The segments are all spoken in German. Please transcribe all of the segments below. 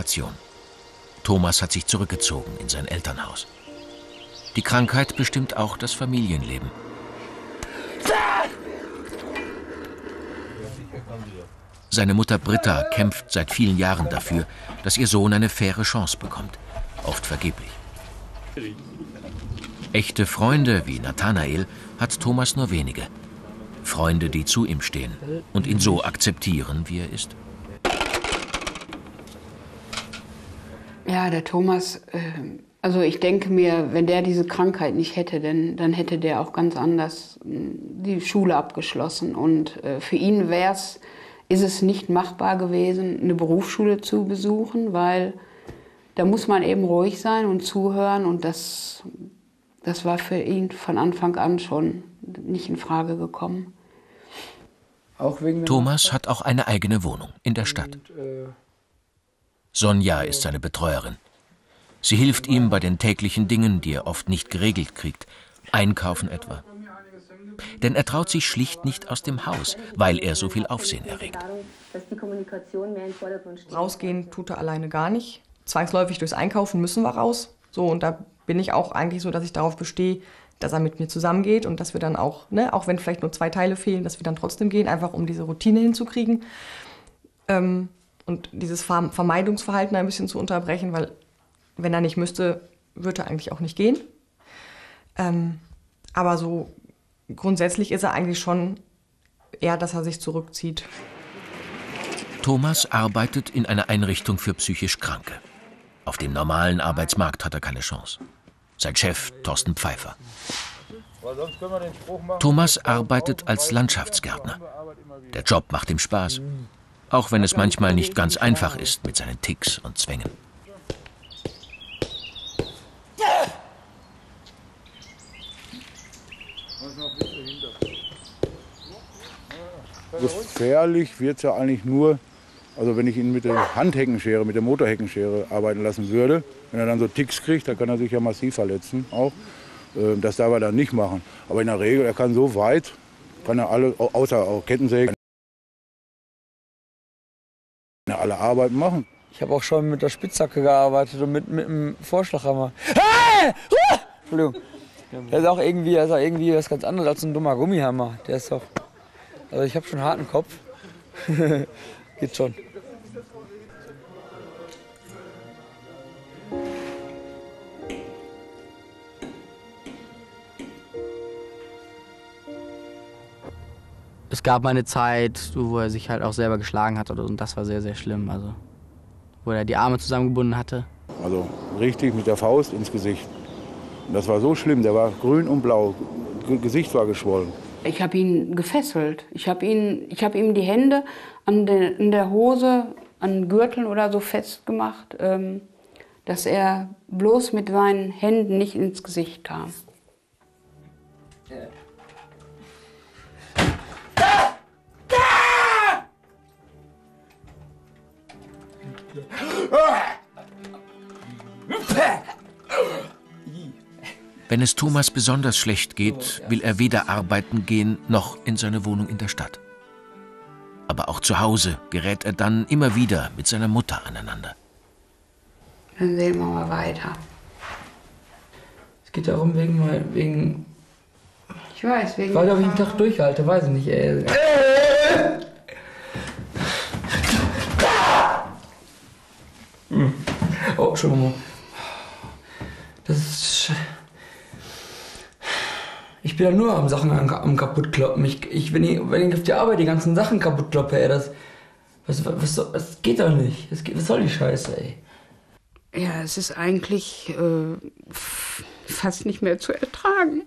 Situation. Thomas hat sich zurückgezogen in sein Elternhaus. Die Krankheit bestimmt auch das Familienleben. Seine Mutter Britta kämpft seit vielen Jahren dafür, dass ihr Sohn eine faire Chance bekommt. Oft vergeblich. Echte Freunde wie Nathanael hat Thomas nur wenige. Freunde, die zu ihm stehen und ihn so akzeptieren, wie er ist. Ja, der Thomas, also ich denke mir, wenn der diese Krankheit nicht hätte, dann hätte der auch ganz anders die Schule abgeschlossen. Und für ihn ist es nicht machbar gewesen, eine Berufsschule zu besuchen, weil da muss man eben ruhig sein und zuhören. Und das war für ihn von Anfang an schon nicht in Frage gekommen. Thomas hat auch eine eigene Wohnung in der Stadt. Sonja ist seine Betreuerin. Sie hilft ihm bei den täglichen Dingen, die er oft nicht geregelt kriegt. Einkaufen etwa. Denn er traut sich schlicht nicht aus dem Haus, weil er so viel Aufsehen erregt. Rausgehen tut er alleine gar nicht. Zwangsläufig durchs Einkaufen müssen wir raus. So, und da bin ich auch eigentlich so, dass ich darauf bestehe, dass er mit mir zusammengeht und dass wir dann auch, auch wenn vielleicht nur 2 Teile fehlen, dass wir dann trotzdem gehen, einfach um diese Routine hinzukriegen. Und dieses Vermeidungsverhalten ein bisschen zu unterbrechen, weil wenn er nicht müsste, würde er eigentlich auch nicht gehen. Aber so grundsätzlich ist er eigentlich schon eher, dass er sich zurückzieht. Thomas arbeitet in einer Einrichtung für psychisch Kranke. Auf dem normalen Arbeitsmarkt hat er keine Chance. Sein Chef, Thorsten Pfeiffer. Thomas arbeitet als Landschaftsgärtner. Der Job macht ihm Spaß. Auch wenn es manchmal nicht ganz einfach ist mit seinen Ticks und Zwängen. Gefährlich wird es ja eigentlich nur, also wenn ich ihn mit der Handheckenschere, mit der Motorheckenschere arbeiten lassen würde. Wenn er dann so Ticks kriegt, dann kann er sich ja massiv verletzen auch. Das darf er dann nicht machen. Aber in der Regel, er kann so weit, kann er alle, außer auch Kettensägen, alle Arbeiten machen. Ich habe auch schon mit der Spitzhacke gearbeitet und mit dem Vorschlaghammer. Ah! Entschuldigung. Der ist auch irgendwie was ganz anderes als ein dummer Gummihammer. Der ist doch. Also ich habe schon einen harten Kopf. Geht schon. Es gab mal eine Zeit, wo er sich halt auch selber geschlagen hat und das war sehr, sehr schlimm. Also, wo er die Arme zusammengebunden hatte. Also richtig mit der Faust ins Gesicht. Und das war so schlimm, der war grün und blau, Gesicht war geschwollen. Ich habe ihn gefesselt. Ich hab ihm die Hände in der Hose, an Gürteln oder so festgemacht, dass er bloß mit seinen Händen nicht ins Gesicht kam. Wenn es Thomas besonders schlecht geht, will er weder arbeiten gehen, noch in seine Wohnung in der Stadt. Aber auch zu Hause gerät er dann immer wieder mit seiner Mutter aneinander. Dann sehen wir mal weiter. Es geht darum, wegen ich weiß, wegen... Weil, ob ich einen Tag durchhalte, weiß ich nicht, ey. Oh, Entschuldigung. Das ist... Ich bin ja nur am Sachen am Kaputtkloppen. Wenn ich auf die Arbeit die ganzen Sachen kaputt kloppe, ey, das geht doch nicht. Was soll die Scheiße, ey? Ja, es ist eigentlich fast nicht mehr zu ertragen.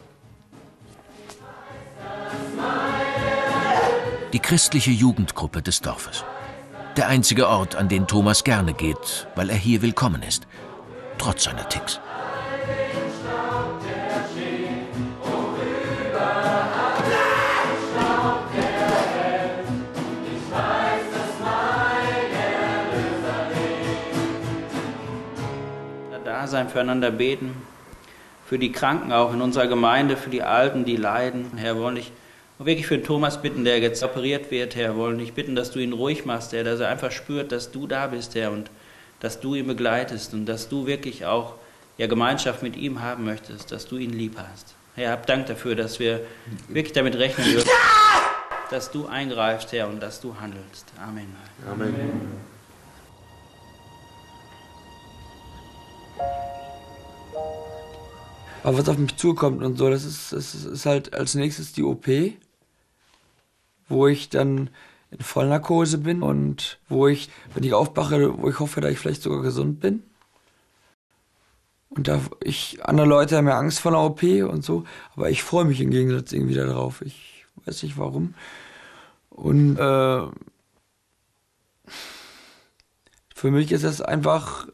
Die christliche Jugendgruppe des Dorfes. Der einzige Ort, an den Thomas gerne geht, weil er hier willkommen ist. Trotz seiner Ticks. Dasein füreinander beten, für die Kranken auch in unserer Gemeinde, für die Alten, die leiden. Herr, wollen dich wirklich für den Thomas bitten, der jetzt operiert wird, Herr, wollen dich bitten, dass du ihn ruhig machst, Herr, dass er einfach spürt, dass du da bist, Herr, und dass du ihn begleitest und dass du wirklich auch Gemeinschaft mit ihm haben möchtest, dass du ihn lieb hast. Herr, hab Dank dafür, dass wir wirklich damit rechnen dürfen, dass du eingreifst, Herr, und dass du handelst. Amen. Amen. Aber was auf mich zukommt und so, das ist halt als nächstes die OP, wo ich dann in Vollnarkose bin und wo ich, wenn ich aufwache, wo ich hoffe, dass ich vielleicht sogar gesund bin. Und andere Leute haben ja Angst vor einer OP und so, aber ich freue mich im Gegensatz irgendwie darauf. Ich weiß nicht warum. Und für mich ist das einfach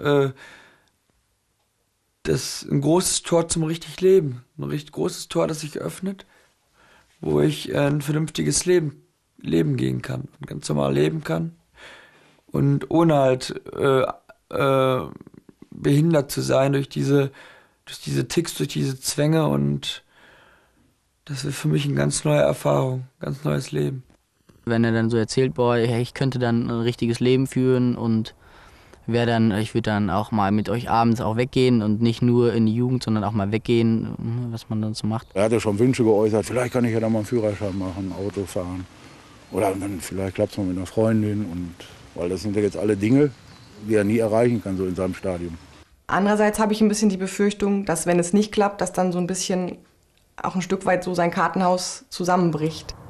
ein großes Tor zum richtig Leben. Ein richtig großes Tor, das sich öffnet, wo ich ein vernünftiges Leben gehen kann und ganz normal leben kann. Und ohne halt behindert zu sein durch diese Ticks, durch diese Zwänge, und das ist für mich eine ganz neue Erfahrung, ganz neues Leben. Wenn er dann so erzählt, boah, hey, ich könnte dann ein richtiges Leben führen und ich würde dann auch mal mit euch abends auch weggehen und nicht nur in die Jugend, sondern auch mal weggehen, was man dann so macht. Er hat ja schon Wünsche geäußert, vielleicht kann ich ja dann mal einen Führerschein machen, Auto fahren. Oder dann vielleicht klappt es mal mit einer Freundin, weil das sind ja jetzt alle Dinge, die er nie erreichen kann, so in seinem Stadium. Andererseits habe ich ein bisschen die Befürchtung, dass wenn es nicht klappt, dass dann so ein bisschen auch ein Stück weit so sein Kartenhaus zusammenbricht.